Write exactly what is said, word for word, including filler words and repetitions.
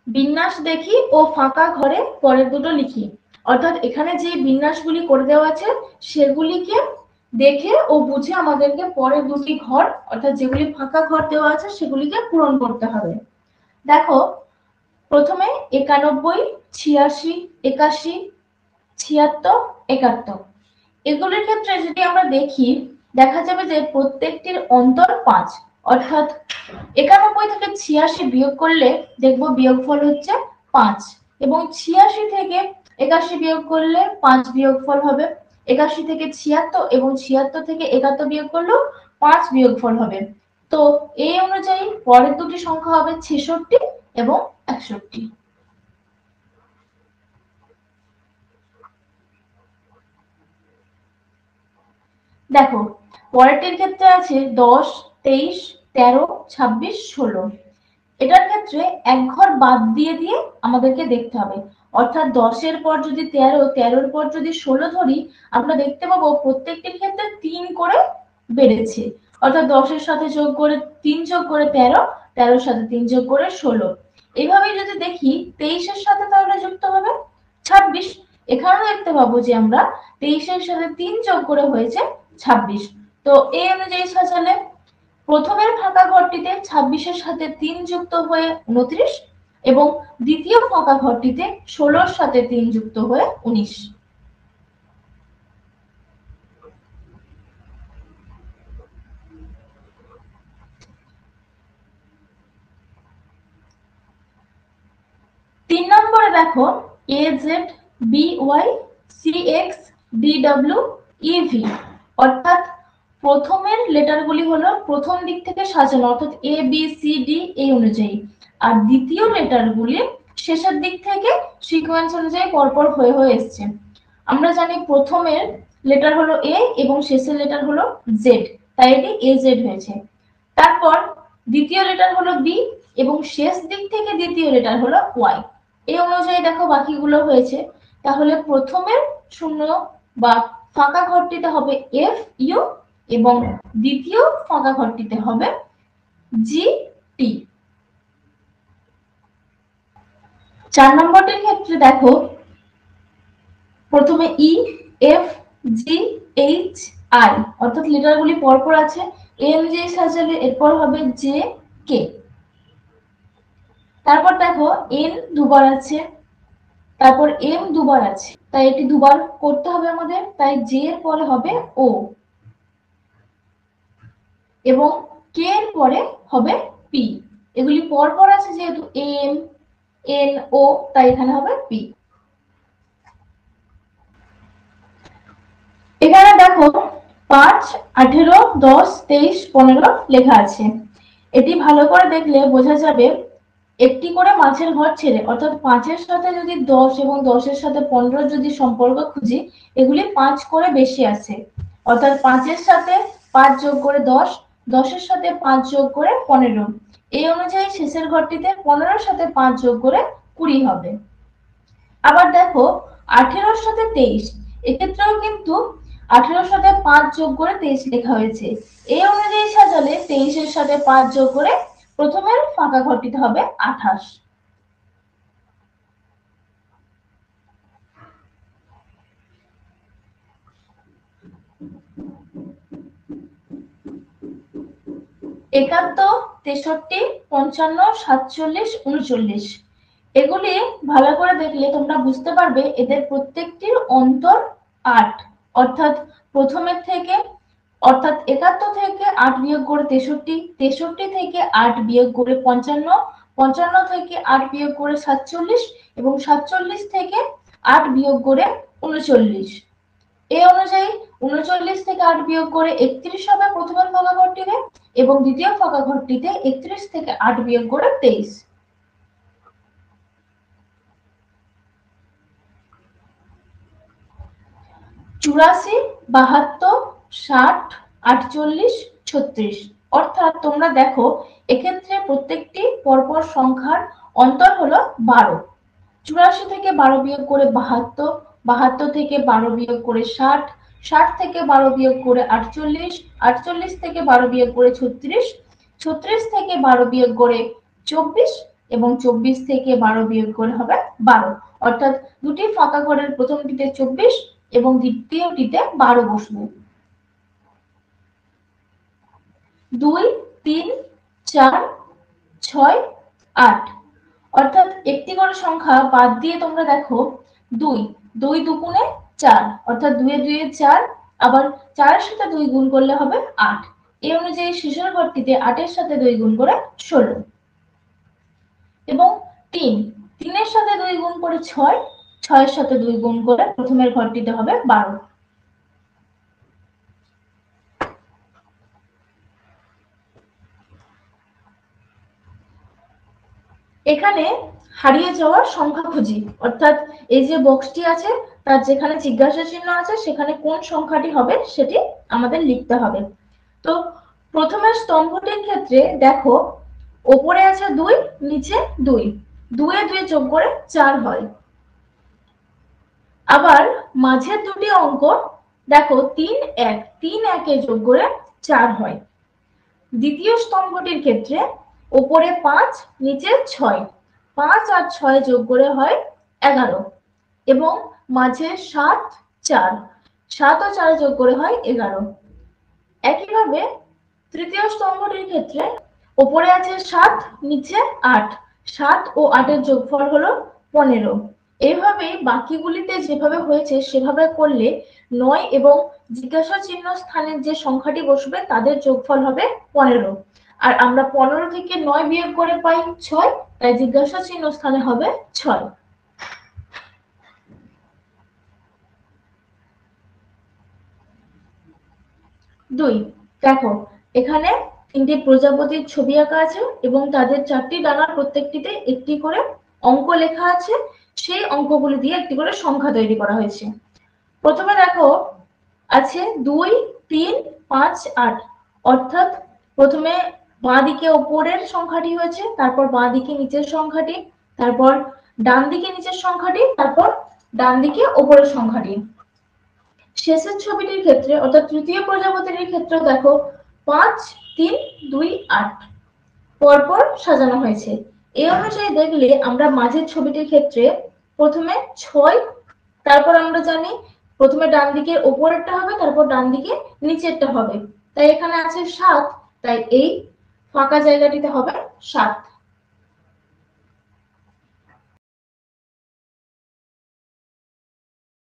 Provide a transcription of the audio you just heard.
বিন্যাস দেখি ও ফাঁকা ঘরে পরের দুটো লিখি। অর্থাৎ এখানে যে বিন্যাসগুলি করে দেওয়া আছে সেগুলিকে দেখে ও বুঝে আমাদেরকে পরের দুটি ঘর অর্থাৎ যেগুলি ফাঁকা ঘর দেওয়া আছে সেগুলিকে পূরণ করতে হবে। দেখো প্রথমে একানব্বই, ছিয়াশি, একাশি, ছিয়াত্তর, একাত্তর এগুলির ক্ষেত্রে যদি আমরা দেখি দেখা যাবে যে প্রত্যেকটির অন্তর পাঁচ। অর্থাৎ একানব্বই থেকে ছিয়াশি বিয়োগ করলে দেখবো বিয়োগফল হচ্ছে পাঁচ, এবং ছিয়াশি থেকে একাশি বিয়োগ করলে পাঁচ বিয়োগফল হবে। একাশি থেকে ছিয়াত্তর এবং ছিয়াত্তর থেকে একাত্তর বিয়োগ করলেও পাঁচ বিয়োগফল হবে। তো এই অনুযায়ী পরের দুটি সংখ্যা হবে ছেষট্টি এবং একষট্টি। দেখো পরেরটির ক্ষেত্রে আছে দশ, তেইশ, তেরো, ছাব্বিশ, ষোলো। এটার ক্ষেত্রে এক ঘর বাদ দিয়ে দিয়ে আমাদেরকে দেখতে হবে। অর্থাৎ দশের পর যদি তেরো, তেরোর পর যদি ষোলো ধরি আমরা দেখতে পাবো প্রত্যেকটির ক্ষেত্রে তিন করে বেড়েছে। অর্থাৎ দশের সাথে যোগ করে তিন যোগ করে তেরো, তেরোর সাথে তিন যোগ করে ষোলো। এইভাবেই যদি দেখি তেইশের সাথে তাহলে যুক্ত হবে ছাব্বিশ। এখানেও দেখতে পাবো যে আমরা তেইশের সাথে তিন যোগ করে হয়েছে ছাব্বিশ। তো এই অনুযায়ী সাজালে প্রথমের ফাঁকা ঘরটিতে ছাব্বিশের সাথে তিন যুক্ত হয়ে উনত্রিশ এবং দ্বিতীয় ফাঁকা ঘরটিতে ষোলোর সাথে তিন যুক্ত হয়ে উনিশ। তিন নম্বরে দেখো A Z, B Y, C X, D W, E V. অর্থাৎ প্রথমের লেটারগুলি হলো প্রথম দিক থেকে সাজানো, অর্থাৎ এ বি সি ডি এই অনুযায়ী, আর দ্বিতীয় লেটারগুলি শেষের দিক থেকে সিকোয়েন্স অনুযায়ী পরপর হয়ে হয়ে এসছে। আমরা জানি প্রথমের লেটার হলো এ এবং শেষের লেটার হলো জেড, তাই এটি এ জেড হয়েছে। তারপর দ্বিতীয় লেটার হলো বি এবং শেষ দিক থেকে দ্বিতীয় লেটার হলো ওয়াই। এই অনুযায়ী দেখো বাকিগুলো হয়েছে। তাহলে প্রথমের শূন্য বা ফাঁকা ঘরটিতে হবে এফ ইউ এবং দ্বিতীয় ফাঁকা ঘরটিতে হবে জি টি। চার নম্বরটির ক্ষেত্রে দেখো প্রথমে E, F, G, H, I অর্থাৎ লেটারগুলি পরপর আছে। এ অনুযায়ী সাজালে এরপর হবে জে, কে। তারপর দেখো এন দুবার আছে, তারপর এম দুবার আছে, তাই এটি দুবার করতে হবে আমাদের, তাই জে এর পরে হবে ও এবং কে এর পরে হবে পি। এগুলি পরপর আছে যেহেতু এম, এন, ও, তাই এখানে হবে পি। এখানে দেখো পাঁচ, আঠেরো, দশ, তেইশ, পনেরো লেখা আছে। এটি ভালো করে দেখলে বোঝা যাবে একটি করে মাঝের ঘর ছেড়ে, অর্থাৎ পাঁচের সাথে যদি দশ এবং দশের সাথে পনেরো যদি সম্পর্ক খুঁজি এগুলি পাঁচ করে বেশি আছে। অর্থাৎ পাঁচের সাথে পাঁচ যোগ করে দশ, দশের সাথে পাঁচ যোগ করে পনেরো। এই অনুযায়ী শেষের ঘরটিতে পনেরোর সাথে পাঁচ যোগ করে কুড়ি হবে। আবার দেখো আঠেরোর সাথে তেইশ, এক্ষেত্রেও কিন্তু আঠেরোর সাথে পাঁচ যোগ করে তেইশ লেখা হয়েছে। এই অনুযায়ী সাজালে তেইশের সাথে পাঁচ যোগ করে প্রথমের ফাঁকা ঘরটিতে হবে আঠাশ। একাত্তর, তেষট্টি, পঞ্চান্ন, সাতচল্লিশ, উনচল্লিশ এগুলি ভালো করে দেখলে তোমরা বুঝতে পারবে এদের প্রত্যেকটির অন্তর আট। অর্থাৎ প্রথমের থেকে অর্থাৎ একাত্তর থেকে আট বিয়োগ করে তেষট্টি, তেষট্টি থেকে আট বিয়োগ করে পঞ্চান্ন, পঞ্চান্ন থেকে আট বিয়োগ করে সাতচল্লিশ এবং সাতচল্লিশ থেকে আট বিয়োগ করে উনচল্লিশ। এই অনুযায়ী উনচল্লিশ থেকে আট বিয়োগ করে একত্রিশ হবে প্রথমের ফাঁকা ঘরটিতে এবং দ্বিতীয় ফাঁকা ঘরটিতে একত্রিশ থেকে আট বিয়োগ করে তেইশ। চুরাশি, বাহাত্তর, ষাট, আটচল্লিশ, ছত্রিশ। অর্থাৎ তোমরা দেখো এক্ষেত্রে প্রত্যেকটি পরপর সংখ্যার অন্তর হলো বারো। চুরাশি থেকে বারো বিয়োগ করে বাহাত্তর, বাহাত্তর থেকে বারো বিয়োগ করে ষাট, ষাট থেকে বারো বিয়োগ করে আটচল্লিশ, আটচল্লিশ থেকে বারো বিয়োগ করে ছত্রিশ, ছত্রিশ থেকে বারো বিয়োগ করে চব্বিশ, এবং চব্বিশ থেকে বারো বিয়োগ করে হবে বারো। অর্থাৎ দুটি ফাঁকা ঘরের প্রথমটিতে চব্বিশ এবং দ্বিতীয়টিতে বারো বসবে। দুই, তিন, চার, ছয়, আট। অর্থাৎ একটি করে সংখ্যা বাদ দিয়ে তোমরা দেখো দুই, দুই দুগুণে চার, অর্থাৎ দুয়ে দুয়ে চার, আবার চারের সাথে দুই গুণ করলে হবে আট। এই অনুযায়ী শেষের ঘরটিতে আটের সাথে দুই গুণ করে ষোলো। এবং তিন, তিনের সাথে দুই গুণ করে ছয়, ছয়ের সাথে দুই গুণ করে প্রথমের ঘরটিতে হবে বারো। এখানে হারিয়ে যাওয়ার সংখ্যা খুঁজি, অর্থাৎ এই যে বক্সটি আছে তার যেখানে জিজ্ঞাসা চিহ্ন আছে সেখানে কোন সংখ্যাটি হবে সেটি আমাদের লিখতে হবে। তো প্রথমের স্তম্ভটির ক্ষেত্রে দেখো ওপরে আছে দুই, নিচে দুই, দুয়ে দুই যোগ করে চার হয়। আবার মাঝের দুটি অঙ্ক দেখো তিন এক, তিন একে যোগ করে চার হয়। দ্বিতীয় স্তম্ভটির ক্ষেত্রে ওপরে পাঁচ, নিচে ছয়, পাঁচ আর ছয় যোগ করে হয় এগারো, এবং মাঝে সাত চার, সাত ও চার যোগ করে হয় এগারো। একইভাবে তৃতীয় স্তম্ভটির ক্ষেত্রে ওপরে আছে সাত, নিচে আট, সাত ও আটের যোগফল হলো পনেরো। এইভাবে বাকিগুলিতে যেভাবে হয়েছে সেভাবে করলে নয় এবং জিজ্ঞাসা চিহ্ন স্থানের যে সংখ্যাটি বসবে তাদের যোগফল হবে পনেরো। আর আমরা পনেরো থেকে নয় বিয়োগ করে পাই ছয়, তাই জিজ্ঞাসা চিহ্ন স্থানে হবে ছয়। দুই, দেখো এখানে তিনটি প্রজাপতির ছবি আঁকা আছে এবং তাদের চারটি ডানার প্রত্যেকটিতে একটি করে অঙ্ক লেখা আছে। সেই অঙ্কগুলি দিয়ে একটি করে সংখ্যা তৈরি করা হয়েছে। প্রথমে দেখো আছে দুই, তিন, পাঁচ, আট। অর্থাৎ প্রথমে বাঁ দিকে ওপরের সংখ্যাটি হয়েছে, তারপর বাঁ দিকে নিচের সংখ্যাটি, তারপর ডান দিকে নিচের সংখ্যাটি, তারপর ডান দিকে ওপরের সংখ্যাটি। শেষের ছবিটির ক্ষেত্রে অর্থাৎ তৃতীয় প্রজাপতির ক্ষেত্রে দেখো পাঁচ, তিন, দুই, আট পরপর সাজানো হয়েছে। এই অনুযায়ী দেখলে আমরা মাঝের ছবিটির ক্ষেত্রে প্রথমে ছয়, তারপর আমরা জানি প্রথমে ডান দিকে ওপরেরটা হবে, তারপর ডান দিকে নিচেরটা হবে, তাই এখানে আছে সাত, তাই এই ফাঁকা জায়গাটিতে হবে সাত।